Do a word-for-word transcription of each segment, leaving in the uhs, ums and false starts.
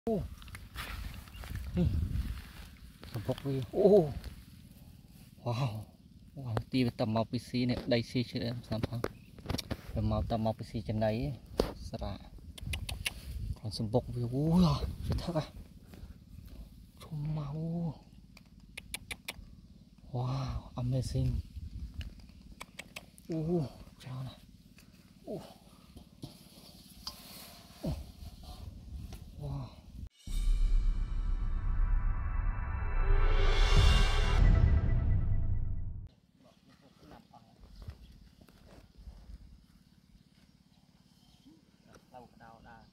Ô, ừ, sầm bốc đi. Ô, wow, wow, ti tầm màu pê xê này đây xí chứ em sản phẩm tầm màu tầm màu pê xê trên đấy sạ còn sầm bốc đi. Ui, chết thật à, trông màu, wow, amazing. Ô, chào này. Ô, wow. Lâu đào đào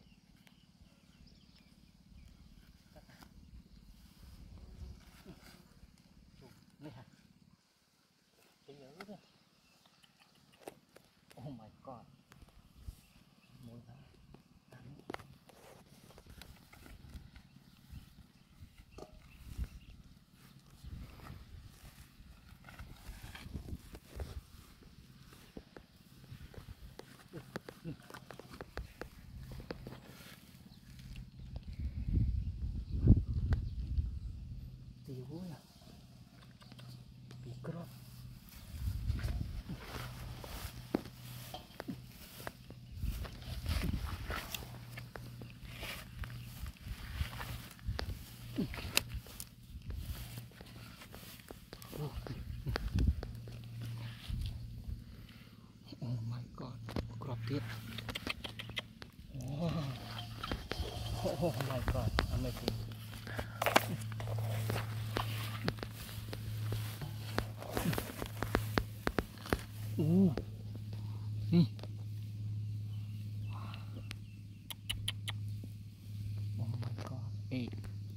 này hả? Cái nhớ đấy. Oh my god. Mùi hả? Tiêu à? Bị crop. Oh my god, crop tiếp. Oh, oh my god, amazing. Uh, ừ. Oh my god, eight,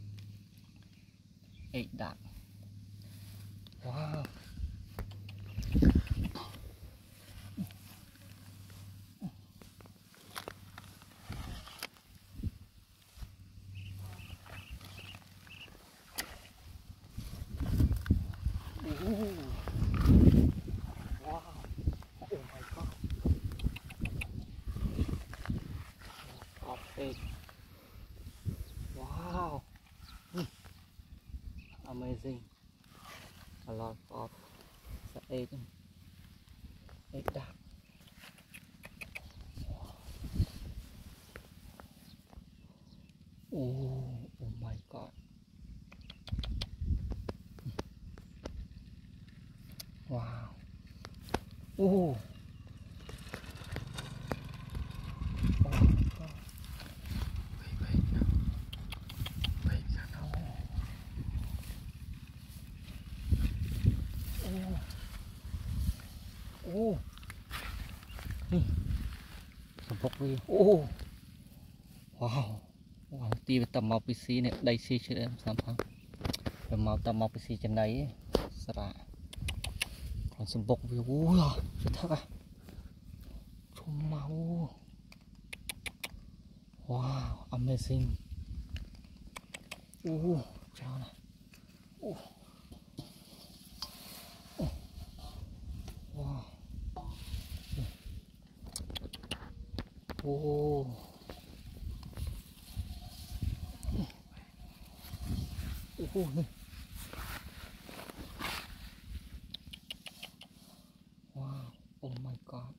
eight that. Wow. Ooh. Wow. Oh my god. Top eight. Wow. Mm. Amazing. A lot of eight. Eight dark. Oh, oh my god. Wow. Oh. Oh my god. Wait, wait, no. Wait, no. Oh. Oh. Ừ. Sầm bốc đi. Oh. Wow. Wow, ti tầm màu pê xê này đây xí chứ em sản phẩm tầm màu tầm màu pê xê trên đấy sạ còn sầm bốc đi. Ui, chết thật à, trông màu, wow, amazing. Uh, chào này. Uh. Uh. Wow. Oh. Uh. Wow, oh my god.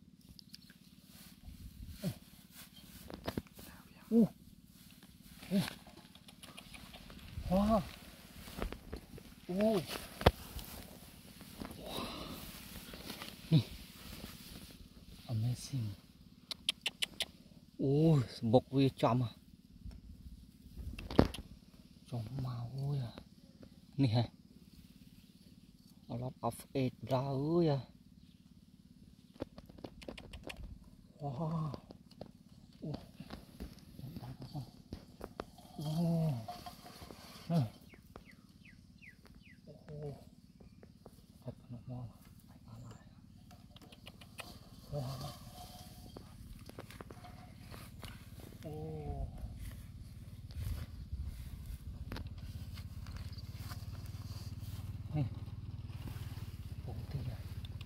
Uh. Uh. Wow. Ui. Wow. Amazing. Ui, bốc vi chậm à, trong màu ui à, nè hả, a lot of eight ra ui à, wow, uh. Oh. Ừ. Oh. Thật nó ngon, phải vào lại. Wow. Oh. Ừ. Bốn tí à.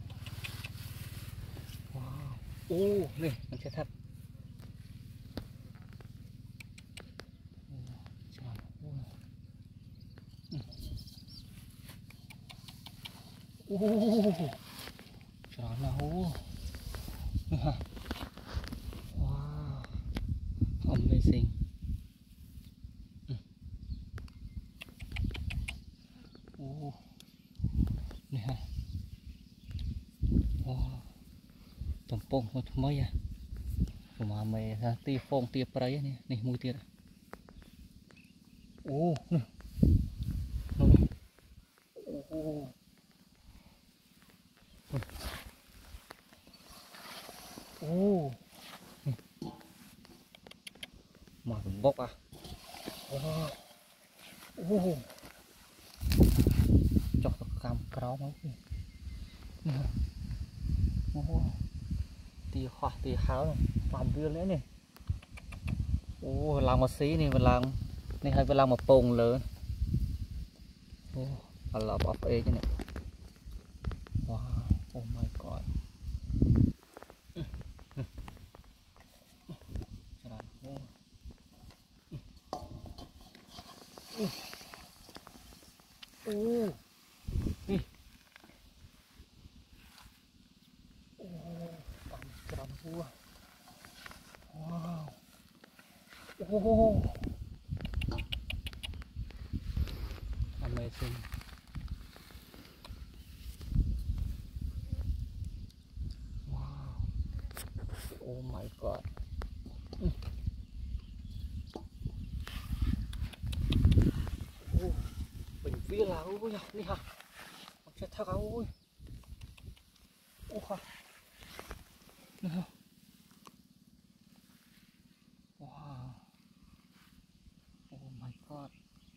Wow. Ô, oh, này, mình sẽ thật. Ooh, trời nào. Wow, amazing. Ooh, nè ha. Wow, tầm bông một mấy à. Mà mày ha tia phong tia prey này, này mùi tia. Ooh, nè. Nó nè. Ooh. Ooh. Mà bốc à. Wow. Ooh. Cho nó cam cáo máu kìa. Wow. Tia hoa tia háo này, làm viên nữa này. Ô, làm một xí này, làm này hay làm một bông lớn. Ô, a lot of egg này. Wow, oh my god. Ô, đi. Ô, tầm trầm vua. Wow. Ô, amazing. Wow. Oh my god. Ô, bình phía là ôi đi hả? Ông sẽ thắc ôi. Ô ha. Nè. Wow. Oh my god.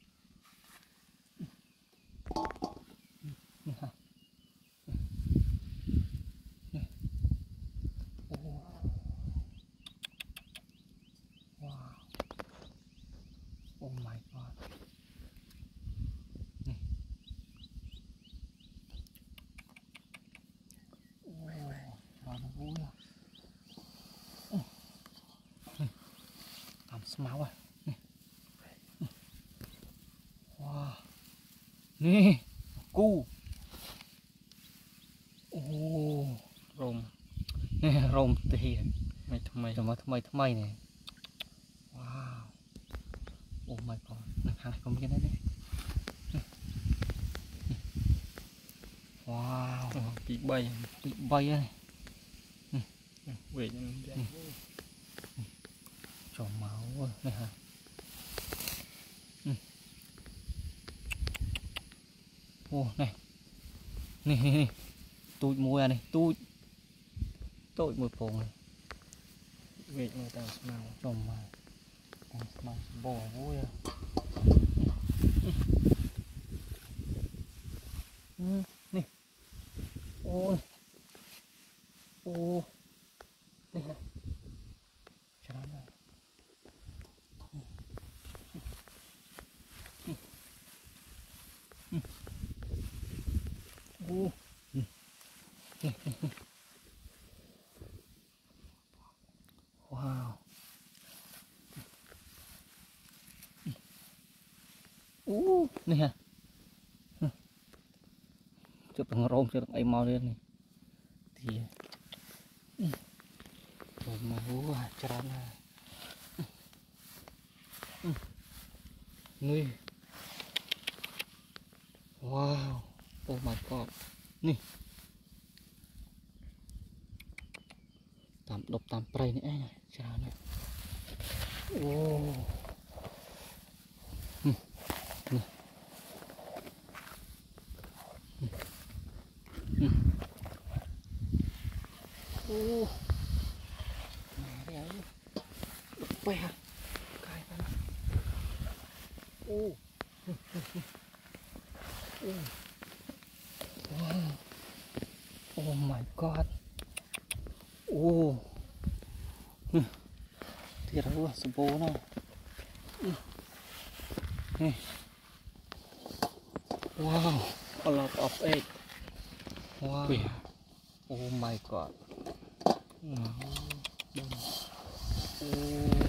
Nè ha. Nè. Oh. Wow. Oh my god. Nè. Oh, nó vui à. Làm máu à. Nè. Wow. Nè. Cu. Oh, rôm. Nè, rôm tiền. Mày thầm mày, thầm mày, thầm mày, thầm mày này. Wow. Oh my god. Nè, hai con cái đấy này. Wow. Bị bay, bị bay này. Về nhân cho máu rồi này hả? Ô này, này, này, tụi mùi này, tụi, tụi mùi phồng này. Về người ta smell chồng mà, smell bò vui à. Nè, ôi, ô, đây này, cho nó này. Ô, wow. Ô, này hả? Chụp bằng rôm cho ấy mau lên này. Thì rồi mà hú à, cho nó này. Nuôi. Wow. Oh my god. Nè. Tạm độc tạm prey nữa này, cho nó này. Ô. Nè. Ô. Mẹ đấy. Đục que hả? Cài vào. Ô. Ô. Wow. Oh my god. Ô. Thiệt là sụp bố nào. Wow. A lot of egg. Wow. Yeah. Oh my god. Oh.